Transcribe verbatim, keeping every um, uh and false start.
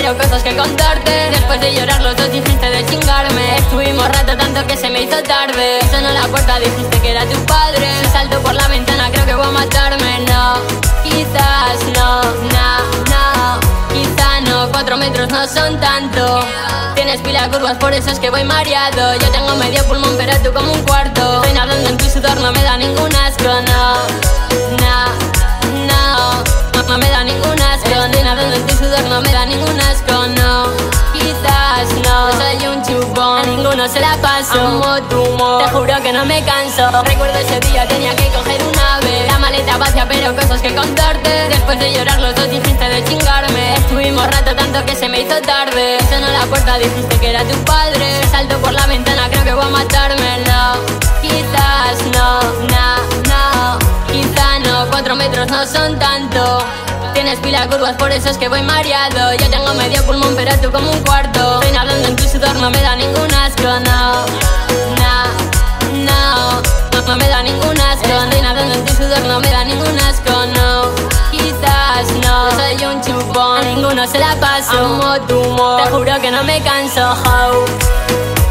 pero cosas que contarte. Después de llorar los dos dijiste de chingarme. Estuvimos rato tanto que se me hizo tarde. Sonó la puerta, dijiste que era tu padre. Si salto por la ventana creo que voy a matarme. No, quizás no, no, no. Quizá no, cuatro metros no son tanto. Tienes pila de curvas, por eso es que voy mareado. Yo tengo medio pulmón, pero tú como un cuarto. Estoy nadando en tu sudor, no me da ningún asco, no, no, no. No me da ningún asco. Estoy nadando en tu sudor, no me da ningún asco, no. Quizás no, soy un chupón, a ninguno se la paso. Amo tu humor, te juro que no me canso. Recuerdo ese día, tenía que coger un ave. La maleta vacía, pero cosas que contarte. Después de llorar los dos dijiste de chingarme. Estuvimos rato tanto que se me hizo tarde. Sonó la puerta, dijiste que era tu padre. Salto por la ventana, creo que voy a matarme. No, quizás no, no, no. Quizá no, cuatro metros no son tanto. Tienes pila de curvas, por eso es que voy mareado. Yo tengo medio pulmón, pero tú como un cuarto. Estoy nadando en tu sudor, no me da ningún asco, no, no, no. No me da ningún asco. Estoy nadando en tu sudor, no me da ningún asco, no. Quizás no, soy un chupón, a ninguno se la paso. Amo tu humor, te juro que no me canso, ho.